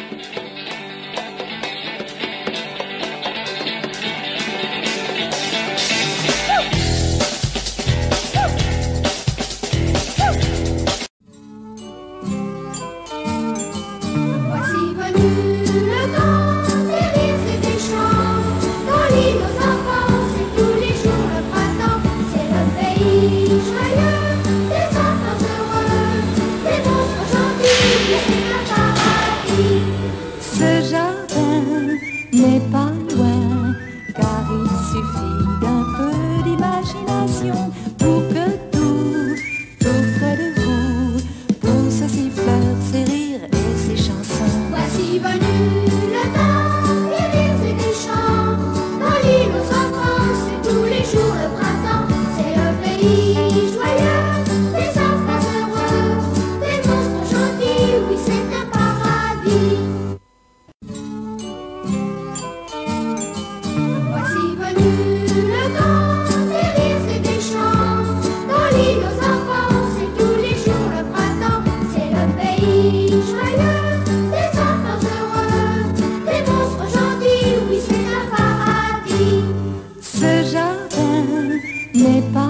Ce jardin n'est pas loin, car il suffit d'un peu d'imagination pour que tout près de vous pousse ses fleurs, ses rires et ses chansons. Voici venu le temps des rires et des chants. Dans l'île aux enfants, c'est tous les jours le printemps. C'est le pays joyeux, des enfants heureux, des monstres gentils, oui c'est un paradis. Voici venu le temps des rires et des chants. Dans l'île aux enfants, c'est tous les jours le printemps. C'est le pays joyeux, des enfants heureux, des monstres gentils, oui c'est un paradis. Ce jardin n'est pas